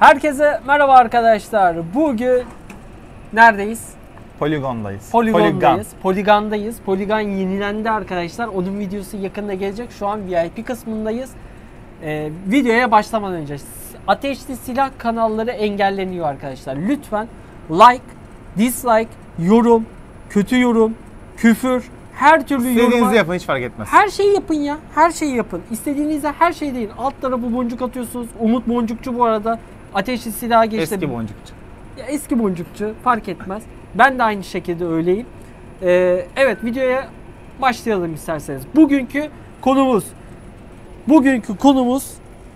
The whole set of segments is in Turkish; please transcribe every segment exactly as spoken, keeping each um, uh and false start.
Herkese merhaba arkadaşlar. Bugün neredeyiz? Poligondayız. Poligondayız. Poligondayız. Poligon yenilendi arkadaşlar. Onun videosu yakında gelecek. Şu an V I P kısmındayız. Ee, videoya başlamadan önce ateşli silah kanalları engelleniyor arkadaşlar. Lütfen like, dislike, yorum, kötü yorum, küfür, her türlü yorum. İstediğinizi yapın, hiç fark etmez. Her şeyi yapın ya. Her şeyi yapın. İstediğinizde her şey değil. Alt tarafı boncuk atıyorsunuz. Umut Boncukçu bu arada. Ateşli silaha geçti. Eski boncukçu. Ya eski boncukçu. Fark etmez. Ben de aynı şekilde öyleyim. Ee, evet, videoya başlayalım isterseniz. Bugünkü konumuz Bugünkü konumuz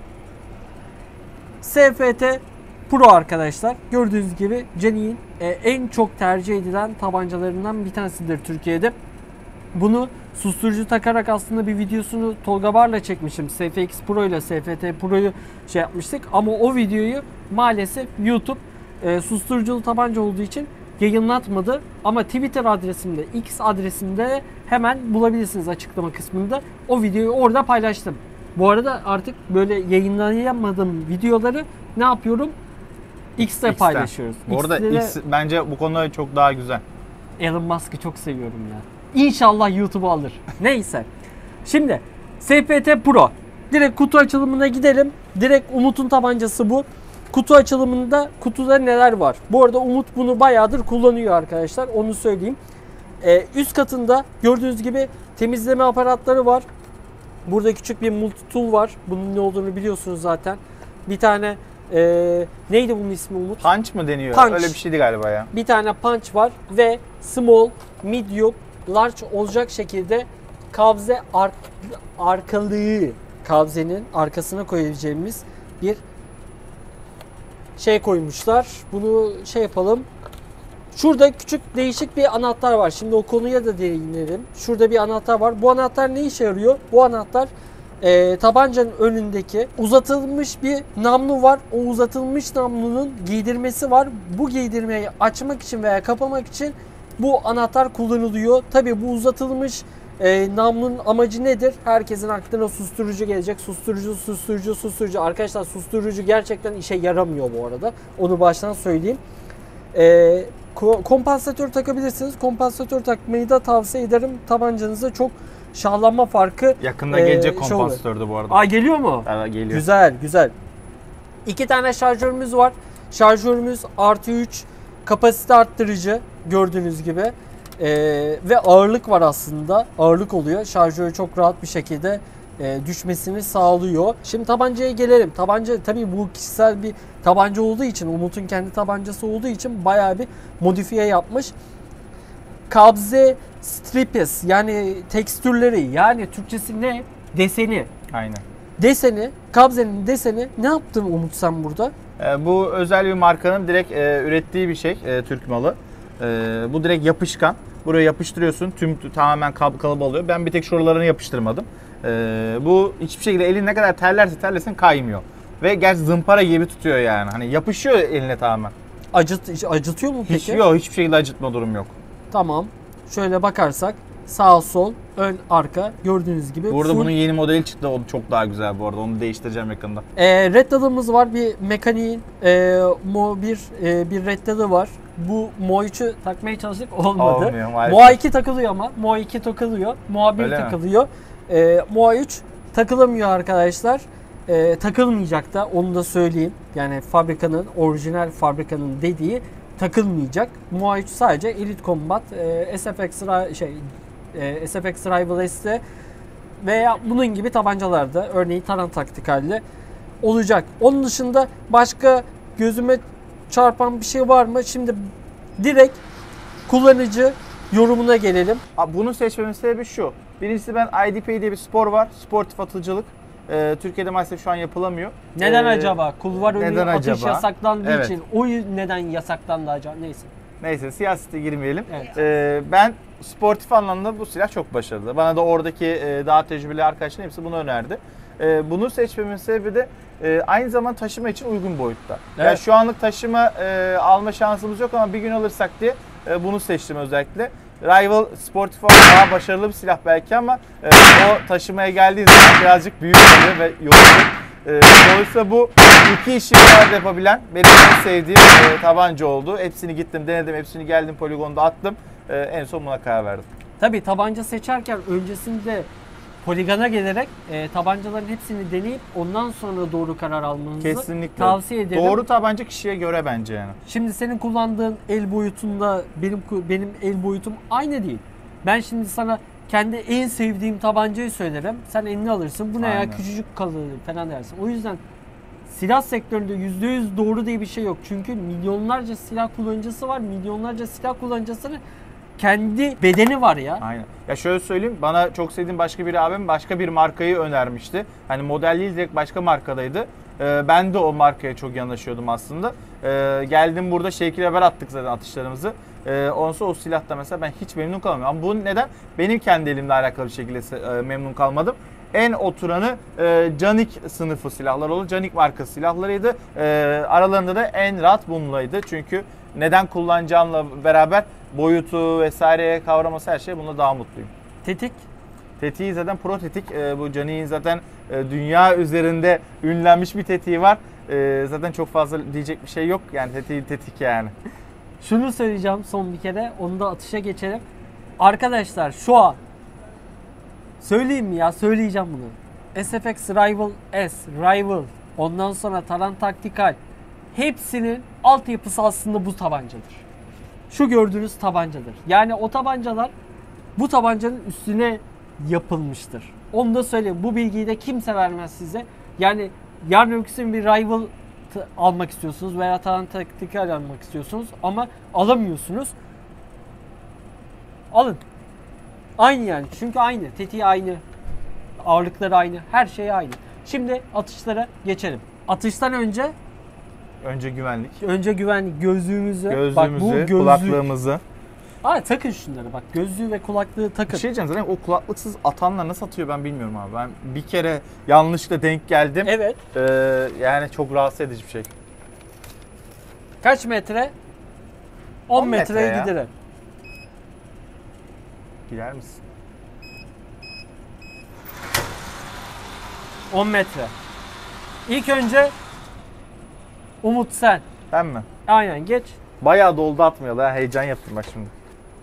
S F T Pro arkadaşlar. Gördüğünüz gibi Geny'in e, en çok tercih edilen tabancalarından bir tanesidir Türkiye'de. Bunu susturucu takarak aslında bir videosunu Tolga Bar'la çekmişim. S F X Pro ile S F T Pro'yu şey yapmıştık. Ama o videoyu maalesef YouTube e, susturuculu tabanca olduğu için yayınlatmadı. Ama Twitter adresimde, X adresimde hemen bulabilirsiniz açıklama kısmında. O videoyu orada paylaştım. Bu arada artık böyle yayınlayamadığım videoları ne yapıyorum? X'te X'ten paylaşıyoruz. Bu arada X'te X bence bu konuda çok daha güzel. Elon Musk'ı çok seviyorum ya. İnşallah YouTube'u alır. Neyse. Şimdi S F T Pro. Direkt kutu açılımına gidelim. Direkt Umut'un tabancası bu. Kutu açılımında kutuda neler var? Bu arada Umut bunu bayağıdır kullanıyor arkadaşlar. Onu söyleyeyim. Ee, üst katında gördüğünüz gibi temizleme aparatları var. Burada küçük bir multi tool var. Bunun ne olduğunu biliyorsunuz zaten. Bir tane ee, neydi bunun ismi Umut? Punch mı deniyor? Punch. Öyle bir şeydi galiba ya. Bir tane punch var ve small, medium, large olacak şekilde kabze ar arkalığı, kabzenin arkasına koyabileceğimiz bir şey koymuşlar. Bunu şey yapalım. Şurada küçük değişik bir anahtar var. Şimdi o konuya da değinelim. Şurada bir anahtar var. Bu anahtar ne işe yarıyor? Bu anahtar e, tabancanın önündeki uzatılmış bir namlu var. O uzatılmış namlunun giydirmesi var. Bu giydirmeyi açmak için veya kapamak için bu anahtar kullanılıyor. Tabii bu uzatılmış e, namlunun amacı nedir? Herkesin aklına susturucu gelecek. Susturucu, susturucu, susturucu. Arkadaşlar susturucu gerçekten işe yaramıyor bu arada. Onu baştan söyleyeyim. E, kompansatör takabilirsiniz. Kompansatör takmayı da tavsiye ederim. Tabancanıza çok şahlanma farkı. Yakında e, gelecek kompansatörde bu arada. Aa, geliyor mu? Evet, geliyor. Güzel, güzel. İki tane şarjörümüz var. Şarjörümüz artı üç kapasite arttırıcı gördüğünüz gibi. Ee, ve ağırlık var aslında. Ağırlık oluyor. Şarjörü çok rahat bir şekilde e, düşmesini sağlıyor. Şimdi tabancaya gelelim. Tabanca tabii bu kişisel bir tabanca olduğu için, Umut'un kendi tabancası olduğu için bayağı bir modifiye yapmış. Kabze strips yani tekstürleri, yani Türkçesi ne? Deseni. Aynen. Deseni, kabzenin deseni ne yaptın Umut sen burada? Ee, bu özel bir markanın direkt e, ürettiği bir şey, e, Türk malı. E, bu direkt yapışkan. Buraya yapıştırıyorsun, tüm tamamen kab kalıbı alıyor. Ben bir tek şuralarını yapıştırmadım. E, bu hiçbir şekilde elin ne kadar terlerse terlesin kaymıyor. Ve gerçi zımpara gibi tutuyor yani. Hani yapışıyor eline tamamen. Acıt, acıtıyor mu peki? Hiç, yok, hiçbir şekilde acıtma durum yok. Tamam. Şöyle bakarsak sağ sol ön arka gördüğünüz gibi. Burada full... bunun yeni modeli çıktı. O çok daha güzel bu arada. Onu değiştireceğim yakında. E, Red Dad'ımız var. Bir mekaniğin e, Mo bir e, bir Red Dad'ı var. Bu Mo üçü takmaya çalıştık, olmadı. Olmuyor, Mo iki takılıyor ama. Mo iki takılıyor. Mo bir takılıyor. E, Mo üç takılamıyor arkadaşlar. E, takılmayacak da, onu da söyleyeyim. Yani fabrikanın, orijinal fabrikanın dediği takılmayacak. Mo üç sadece Elite Combat, e, S F X şey e, S F X Rival S'te veya bunun gibi tabancalarda, örneğin Taran Taktikal'de olacak. Onun dışında başka gözüme çarpan bir şey var mı? Şimdi direkt kullanıcı yorumuna gelelim. Bunu seçmemin sebebi şu. Birincisi, ben I D P diye bir spor var. Sportif atıcılık. Ee, Türkiye'de maalesef şu an yapılamıyor. Neden ee, acaba? Kulvar önü atış acaba? yasaklandığı Evet. için. O neden yasaklandı acaba? Neyse. Neyse, siyasete girmeyelim. Evet. Ee, ben sportif anlamda bu silah çok başarılı. Bana da oradaki e, daha tecrübeli arkadaşların hepsi bunu önerdi. E, bunu seçmemin sebebi de e, aynı zaman taşıma için uygun boyutta. Evet. Yani şu anlık taşıma e, alma şansımız yok ama bir gün alırsak diye e, bunu seçtim özellikle. Rival sportif olarak daha başarılı bir silah belki ama e, o taşımaya geldiği zaman birazcık büyük oluyor ve yorucu. E, dolayısıyla bu iki işi bir arada yapabilen benim en sevdiğim e, tabanca oldu. Hepsini gittim, denedim, hepsini geldim poligonda attım. E, en son buna karar verdim. Tabii tabanca seçerken öncesinde poligona gelerek e, tabancaların hepsini deneyip ondan sonra doğru karar almanızı Kesinlikle. tavsiye ederim. Doğru tabanca kişiye göre bence yani. Şimdi senin kullandığın el boyutunda benim benim el boyutum aynı değil. Ben şimdi sana kendi en sevdiğim tabancayı söylerim. Sen elini alırsın. Bu ne Aynen. ya küçücük kalır falan dersin. O yüzden silah sektöründe yüzde yüz doğru diye bir şey yok. Çünkü milyonlarca silah kullanıcısı var. Milyonlarca silah kullanıcısının kendi bedeni var ya. Aynen. Ya şöyle söyleyeyim, bana çok sevdiğim başka bir abim başka bir markayı önermişti. Hani model değil, direkt başka markadaydı. Ee, ben de o markaya çok yanaşıyordum aslında. Ee, geldim burada Şevki ile beraber attık zaten atışlarımızı. Ee, ondan sonra o silahta mesela ben hiç memnun kalmıyorum. Ama bu neden? Benim kendi elimle alakalı bir şekilde e, memnun kalmadım. En oturanı e, Canik sınıfı silahlar oldu. Canik markası silahlarıydı. E, aralarında da en rahat bunlaydı. Çünkü neden kullanacağımla beraber boyutu vesaire kavraması her şey bunda daha mutluyum. Tetik. Tetiği zaten pro tetik. E, bu Canik'in zaten e, dünya üzerinde ünlenmiş bir tetiği var. E, zaten çok fazla diyecek bir şey yok. Yani tetiği tetik yani. Şunu söyleyeceğim son bir kere. Onu da atışa geçelim. Arkadaşlar şu an söyleyeyim mi ya? Söyleyeceğim bunu. S F X Rival S, Rival, ondan sonra Taran Taktikal hepsinin altyapısı aslında bu tabancadır. Şu gördüğünüz tabancadır. Yani o tabancalar bu tabancanın üstüne yapılmıştır. Onu da söyleyeyim. Bu bilgiyi de kimse vermez size. Yani yarın öbür gün bir Rival t- almak istiyorsunuz veya Taran Taktikal almak istiyorsunuz ama alamıyorsunuz. Alın. Aynı yani. Çünkü aynı. Tetiği aynı. Ağırlıkları aynı. Her şey aynı. Şimdi atışlara geçelim. Atıştan önce Önce güvenlik. önce güvenlik gözlüğümüzü. Gözlüğümüzü, bak bu gözlük. kulaklığımızı. Aa, takın şunları bak. Gözlüğü ve kulaklığı takın. Bir şey diyeceğim, zaten o kulaklıksız atanlar nasıl atıyor ben bilmiyorum abi. Ben bir kere yanlışlıkla denk geldim. Evet. Ee, yani çok rahatsız edici bir şey. Kaç metre? on, on metre metreye ya. giderim. Gider misin? on metre. İlk önce Umut sen. Ben mi? Aynen geç. Bayağı doldu atmıyorlar. Ha, heyecan yaptım bak şimdi.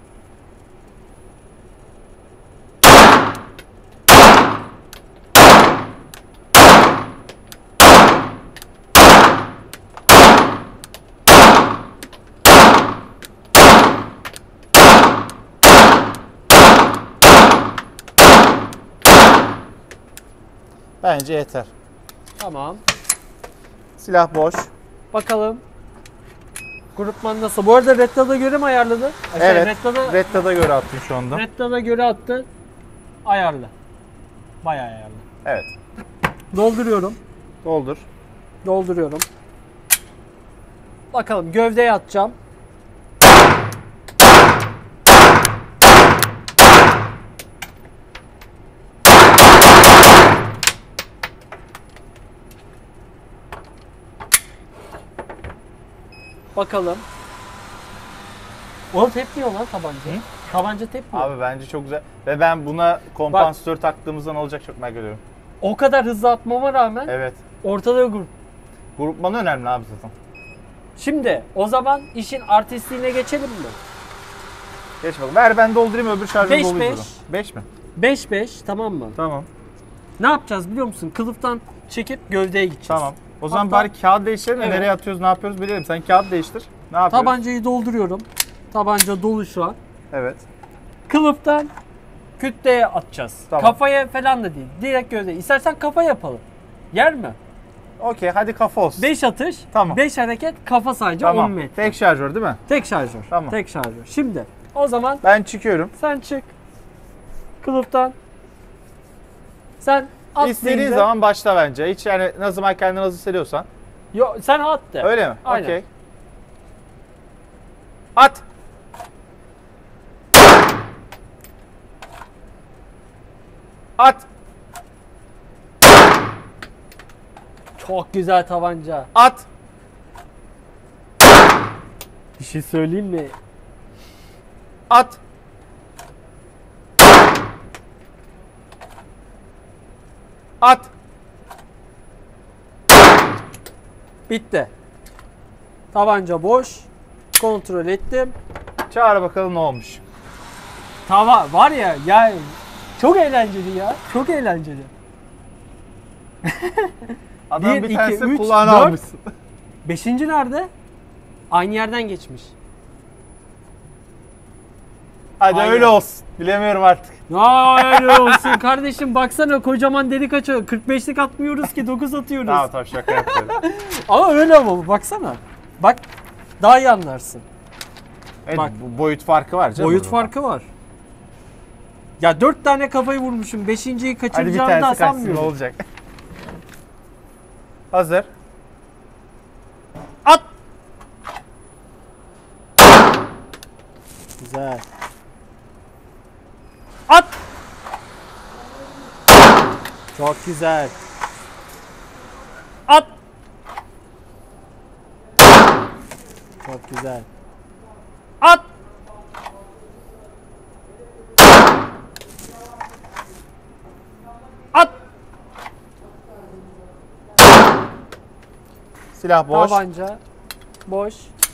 Bence yeter. Tamam. Silah boş. Bakalım. Grupman nasıl? Bu arada Redda'da göre mi ayarladı? Şey, Evet. Redda'da, Redda'da göre attım şu anda. Redda'da göre attı. Ayarlı. Bayağı ayarlı. Evet. Dolduruyorum. Doldur. Dolduruyorum. Bakalım gövdeye atacağım. Bakalım. Oğlum tepmiyor lan tabanca. Hı? Tabanca tepmiyor. Abi bence çok güzel. Ve ben buna kompansatör taktığımızda ne olacak çok merak ediyorum. O kadar hızlı atmama rağmen Evet. ortada grup. Grupman önemli abi zaten. Şimdi o zaman işin artistliğine geçelim mi? Geç bakalım. Ver ben doldurayım, öbür şarjı Beş, doldurayım. beş. beş mi? beş beş tamam mı? Tamam. Ne yapacağız biliyor musun? Kılıftan çekip gövdeye gideceğiz. Tamam. O zaman Hatta- bari kağıt değiştirelim de Evet. nereye atıyoruz, ne yapıyoruz bilelim. Sen kağıt değiştir. Ne yapıyoruz? Tabancayı dolduruyorum. Tabanca dolu şu an. Evet. Kılıftan kütleye atacağız. Tamam. Kafaya falan da değil. Direkt gövdeye. İstersen kafa yapalım. Yer mi? Okey, hadi kafa olsun. beş atış, Tamam. beş hareket, kafa sadece on Tamam. metre. Tek şarjör değil mi? Tek şarjör. Tamam. Tek şarjör. Şimdi o zaman Ben çıkıyorum. sen çık. Kılıftan. Sen at İstediğin deyince- zaman başla bence. Hiç yani ne zaman kendini hazır hissediyorsan. Yo, sen at de. Öyle mi? Aynen. Okey. At. At. Çok güzel tabanca. At. Bir şey söyleyeyim mi? At. At. Bitti. Tabanca boş. Kontrol ettim. Çağır bakalım ne olmuş. Tava var ya ya çok eğlenceli ya. Çok eğlenceli. Adam Bir, bir, iki, tanesi üç, kulağını dört. almışsın. Beşinci nerede? Aynı yerden geçmiş. Hadi Aynen. öyle olsun. Bilemiyorum artık. Ya öyle olsun kardeşim, baksana kocaman delik açıyor. kırk beşlik atmıyoruz ki, dokuz atıyoruz. Tamam tamam şaka yapıyorum. Ama öyle ama bu, baksana. Bak daha iyi anlarsın. Evet, Bak. bu boyut farkı var canım. Boyut burada. farkı var. Ya dört tane kafayı vurmuşum. Beşinciyi Hadi bir kaçıracağımı da tanesi kaçsın, ne sanmıyorum. olacak? Hazır. At! Güzel. At! Çok güzel. At! Çok güzel. At! At! Silah boş. Tabanca boş.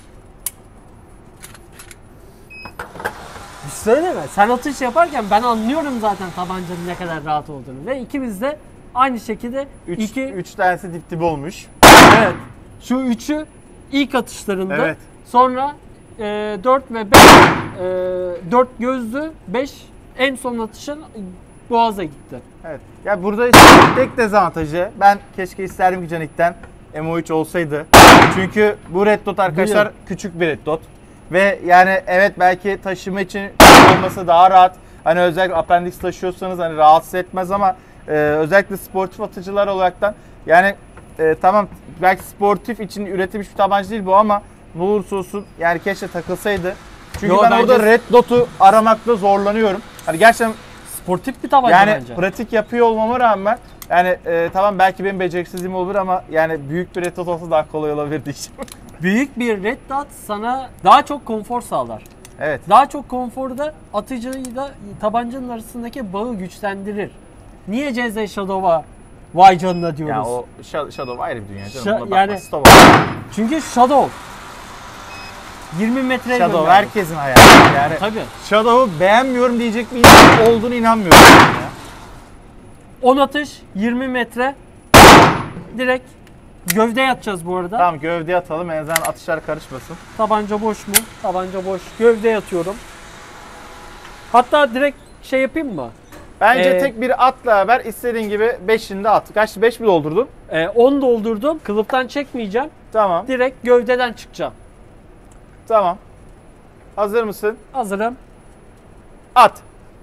Bir şey söyleme. Sen atış yaparken ben anlıyorum zaten tabancanın ne kadar rahat olduğunu. Ve ikimiz de aynı şekilde Üç, iki... üç tanesi dip dibe olmuş. Evet. Şu üçü ilk atışlarında. Evet. Sonra e, dört ve beş. E, dört gözlü, beş en son atışın boğaza gitti. Evet. Ya burada işte tek dezavantajı, ben keşke isterdim ki Canik'ten M O üç olsaydı. Çünkü bu Red Dot arkadaşlar Biliyorum. küçük bir Red Dot. Ve yani evet belki taşıma için olması daha rahat. Hani özellikle appendix taşıyorsanız hani rahatsız etmez ama e, özellikle sportif atıcılar olaraktan yani e, tamam belki sportif için üretilmiş bir tabanca değil bu ama ne olursa olsun yani keşke takılsaydı. Çünkü Yo, ben bence- orada Red Dot'u aramakta zorlanıyorum. Hani gerçekten Sportif bir tabanca yani bence. pratik yapıyor olmama rağmen yani e, tamam belki benim beceriksizliğim olur ama yani büyük bir Red Dot olsa daha kolay olabilirdi işim. Büyük bir red dot sana daha çok konfor sağlar. Evet. Daha çok konforda atıcıyla tabancanın arasındaki bağı güçlendirir. Niye C Z Shadow'a vay canına diyoruz? Ya o Sha- Shadow ayrı bir dünya canım. Şa- Buna yani- bakma, stop. Çünkü Shadow yirmi metreye Shadow gönderdi. herkesin hayali. Yani Tabii. Shadow'u beğenmiyorum diyecek bir insan olduğunu inanmıyorum. Ya. on atış yirmi metre direkt gövdeye atacağız bu arada. Tamam gövdeye atalım en azından atışlar karışmasın. Tabanca boş mu? Tabanca boş. Gövdeye atıyorum. Hatta direkt şey yapayım mı? Bence Ee, tek bir atla beraber istediğin gibi beşini de at. Kaç beş mi doldurdun? Ee, on doldurdum. Kılıftan çekmeyeceğim. Tamam. Direkt gövdeden çıkacağım. Tamam. Hazır mısın? Hazırım. At.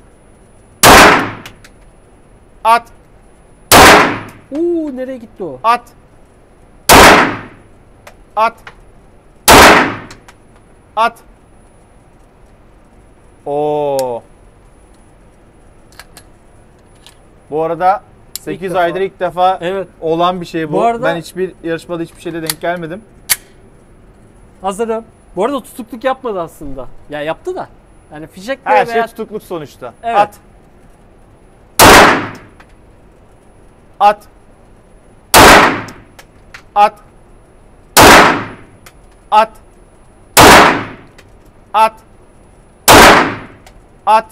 At. Uuu nereye gitti o? At. At. At. Oo. Bu arada sekiz defa. aydır ilk defa Evet. olan bir şey bu. Bu arada- Ben hiçbir yarışmada hiçbir şeyde denk gelmedim. Hazırım. Bu arada tutukluk yapmadı aslında. Ya yaptı da. Yani fişekle Her şey veya... tutukluk sonuçta. Evet. At. At. At. At. At. At.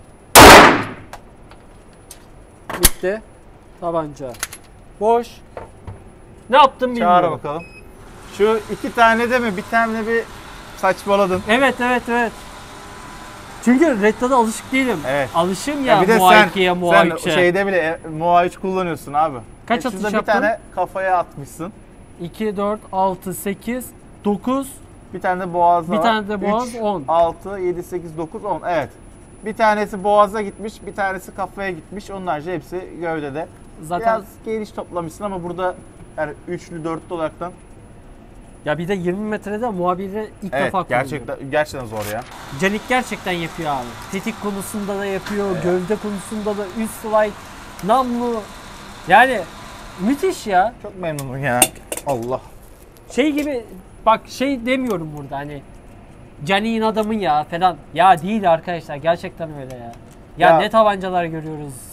Bitti. Tabanca. Boş. Ne yaptım bilmiyorum. Çağır bakalım. Şu iki tane de mi? Bir tane bir saçmaladın. Evet evet evet. Çünkü Red Dot'a alışık değilim. Evet. Alışım ya, Ya bir de Muay sen, ikiye, Muay sen üçe. şeyde bile e, Muay üç kullanıyorsun abi. Kaç E, şurada atış bir yaptın? tane kafaya atmışsın. iki, dört, altı, sekiz, dokuz. Bir tane de boğazda Bir var. tane de boğaz, üç, on. altı, yedi, sekiz, dokuz, on. Evet. Bir tanesi boğaza gitmiş, bir tanesi kafaya gitmiş. Onun harici hepsi gövdede. Zaten Biraz geniş toplamışsın ama burada yani üçlü, dörtlü olaraktan ya bir de yirmi metrede muhabiri ilk evet, defa kullanıyor. gerçekten gerçekten zor ya. Canik gerçekten yapıyor abi. Tetik konusunda da yapıyor, gövde konusunda da üst slide, namlu. Yani müthiş ya. Çok memnunum ya. Allah. Şey gibi bak şey demiyorum burada hani Canik'in adamı ya falan. Ya değil arkadaşlar, gerçekten öyle ya. Ya, Ya- ne tabancalar görüyoruz.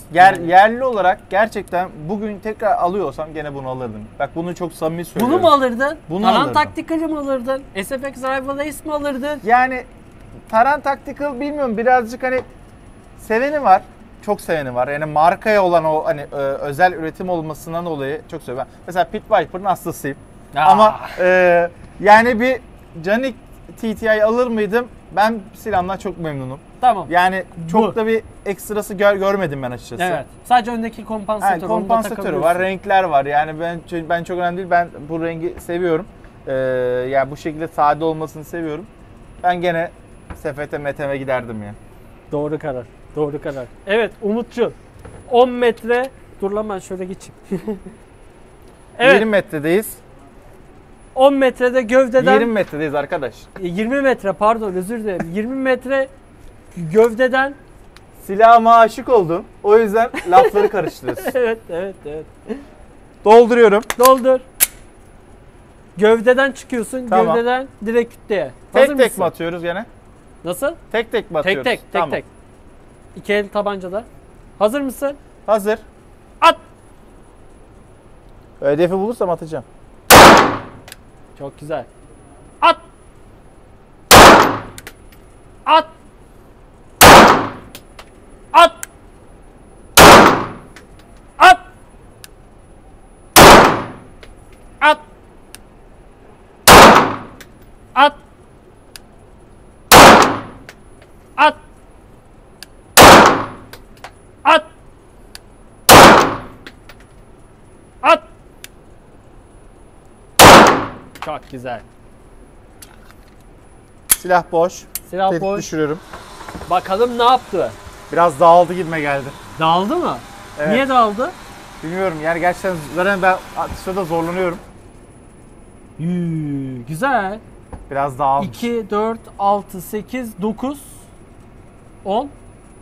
Yer, Yani. Yerli olarak gerçekten bugün tekrar alıyorsam gene bunu alırdım. Bak bunu çok samimi söylüyorum. Bunu mu alırdın? Bunu Taran alırdım. Tactical'ı mı alırdın? S F X Rival Ace mi alırdın? Yani Taran Tactical bilmiyorum birazcık hani seveni var. Çok seveni var. Yani markaya olan o hani e, özel üretim olmasından dolayı çok seviyorum. Ben mesela Pit Viper'ın hastasıyım. Aa. Ama e, yani bir Canik T T I alır mıydım? Ben silahımdan çok memnunum. Tamam. Yani çok Bu. da bir ekstrası gör, görmedim ben açıkçası. Evet. Sadece öndeki kompansatör. Yani onu da kompansatörü takabiliyorsun. var, renkler var. Yani ben ben çok önemli değil. Ben bu rengi seviyorum. Ee, yani bu şekilde sade olmasını seviyorum. Ben gene S F T M T M'e giderdim ya. Doğru karar. Doğru karar. Evet Umut'cum. on metre. Dur lan ben şöyle geçeyim. Evet. yirmi metredeyiz. on metrede gövdeden. yirmi metredeyiz arkadaş. yirmi metre pardon özür dilerim. yirmi metre gövdeden. Silahıma aşık oldum. O yüzden lafları karıştırıyorsun. Evet evet evet. Dolduruyorum. Doldur. Gövdeden çıkıyorsun. Tamam. Gövdeden direkt kütleye. Tek Hazır tek mısın? mi atıyoruz gene? Nasıl? Tek tek mi Tek atıyoruz? tek tek Tamam. tek. İki el tabancada. Hazır mısın? Hazır. At. Hedefi bulursam atacağım. Çok güzel. At. At. At. At. At. At. At. At. At. Çok güzel. Silah boş. Silah Tetik boş. düşürüyorum. Bakalım ne yaptı? Biraz dağıldı gibime geldi. Dağıldı mı? Evet. Niye dağıldı? Bilmiyorum yani gerçekten zaten ben atışta zorlanıyorum. Yuu, güzel. Biraz dağılmış. iki, dört, altı, sekiz, dokuz, on.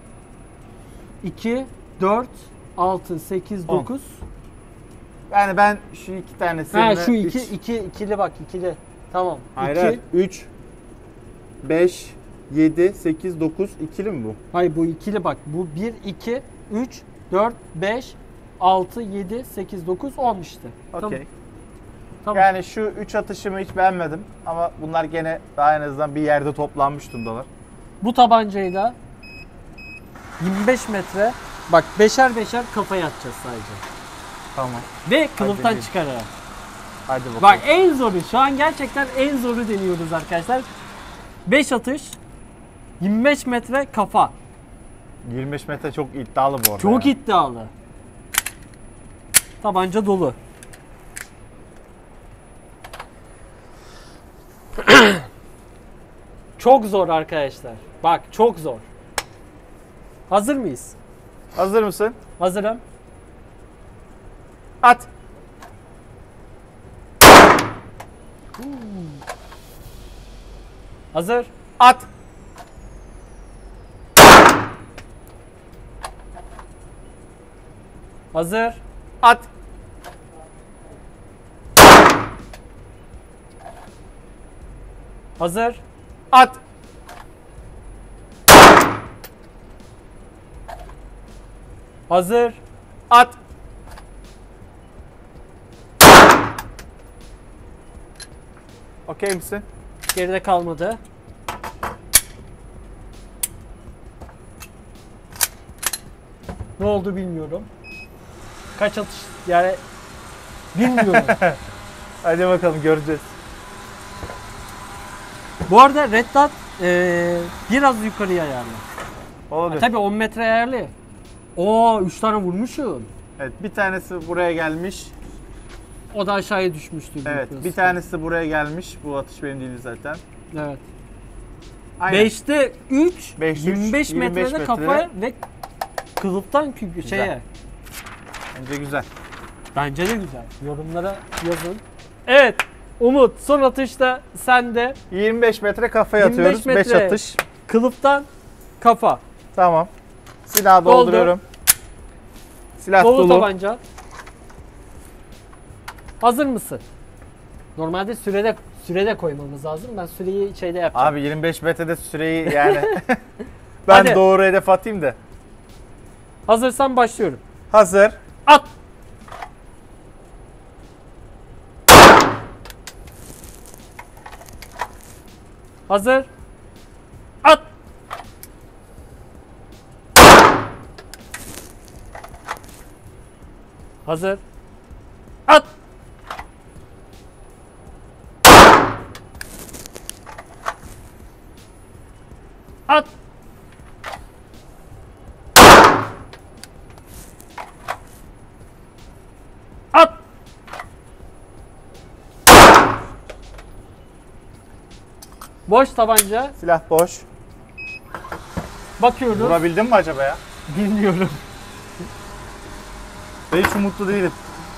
iki, dört, altı, sekiz, On. dokuz. Yani ben şu iki tanesini... Ha şu iki, hiç- iki, ikili bak ikili. Tamam. Hayır, iki. hayır. üç, beş, yedi, sekiz, dokuz. İkili mi bu? Hayır bu ikili bak. Bu bir, iki, üç, dört, beş, altı, yedi, sekiz, dokuz, on işte. Tamam. Okey. Tamam. Yani şu üç atışımı hiç beğenmedim. Ama bunlar gene daha en azından bir yerde toplanmış durumdalar. Bu tabancayla yirmi beş metre bak beşer beşer kafaya atacağız sadece. Tamam. Ve kılıftan Hadi. çıkararak. Hadi bakalım. Bak en zoru şu an gerçekten en zoru deniyoruz arkadaşlar. beş atış yirmi beş metre kafa. yirmi beş metre çok iddialı bu arada. Çok ya. iddialı. Tabanca dolu. Çok zor arkadaşlar. Bak çok zor. Hazır mıyız? Hazır mısın? Hazırım. At. Hazır. At. Hazır. At. Hazır. At. Hazır. At. Okey misin? Geride kalmadı. Ne oldu bilmiyorum. Kaç atış yani bilmiyorum. Hadi bakalım göreceğiz. Bu arada Red Dot eee, biraz yukarıya ayarlı. Olabilir. Tabii on metre ayarlı. Oo üç tane vurmuşum. Evet, bir tanesi buraya gelmiş. O da aşağıya düşmüştü. Evet, bir tanesi buraya gelmiş. Bu atış benim değildi zaten. Evet. Aynen. beşte üç, Beşte üç, yirmi beş yirmi beş metrede metrede. kafaya ve kılıftan kü- Güzel. şeye. Bence güzel. Bence de güzel. Yorumlara yazın. Evet. Umut son atışta sende yirmi beş metre kafaya yirmi beş atıyoruz. beş metre. atış. kılıftan kafa. Tamam. Silahı Doldur. dolduruyorum. Silah Dolu dolu. tabanca. Hazır mısın? Normalde sürede sürede koymamız lazım. Ben süreyi şeyde yapacağım. Abi yirmi beş metrede süreyi yani ben Hadi. doğru hedef atayım da. Hazırsan başlıyorum. Hazır. At. Hazır. At. Hazır. At. At. At. Boş tabanca. Silah boş. Bakıyoruz. Vurabildin mi acaba ya? Bilmiyorum. Ben hiç umutlu değilim.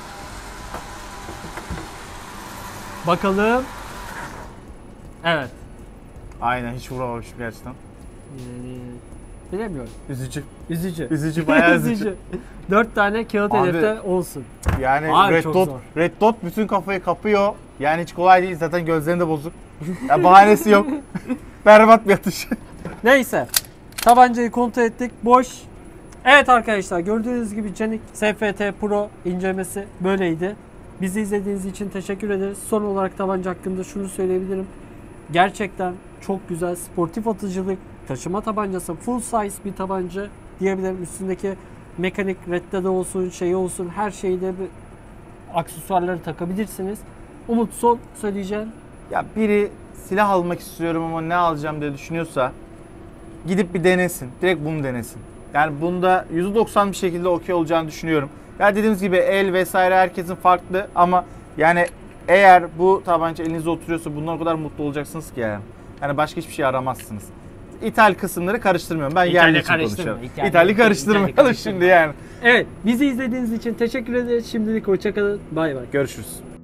Bakalım. Evet. Aynen hiç vuramamışım gerçekten. Yani, bilemiyorum. Üzücü. Üzücü. Üzücü, bayağı üzücü. Dört tane kağıt Abi, hedefte olsun. Yani Abi Red çok Dot, zor. Red Dot bütün kafayı kapıyor. Yani hiç kolay değil. Zaten gözlerinde bozuk. Ya bahanesi yok. Berbat bir atış. Neyse. Tabancayı kontrol ettik. Boş. Evet arkadaşlar, gördüğünüz gibi Canik S F T Pro incelemesi böyleydi. Bizi izlediğiniz için teşekkür ederiz. Son olarak tabanca hakkında şunu söyleyebilirim. Gerçekten çok güzel sportif atıcılık, taşıma tabancası, full size bir tabanca diyebilirim. Üstündeki mekanik redde de olsun, şey olsun, her şeyde bir aksesuarları takabilirsiniz. Umut, son söyleyeceğin. Ya biri silah almak istiyorum ama ne alacağım diye düşünüyorsa gidip bir denesin. Direkt bunu denesin. Yani bunda yüzde doksan bir şekilde okey olacağını düşünüyorum. Ya dediğimiz gibi el vesaire herkesin farklı ama yani eğer bu tabanca elinizde oturuyorsa bundan o kadar mutlu olacaksınız ki yani. Yani başka hiçbir şey aramazsınız. İthal kısımları karıştırmıyorum. Ben İthalya yerli için karıştırma, konuşuyorum. İthalya- İthalya İthalya karıştırmayalım karıştırma. şimdi yani. Evet, bizi izlediğiniz için teşekkür ederiz. Şimdilik hoşça kalın. Bay bay. Görüşürüz.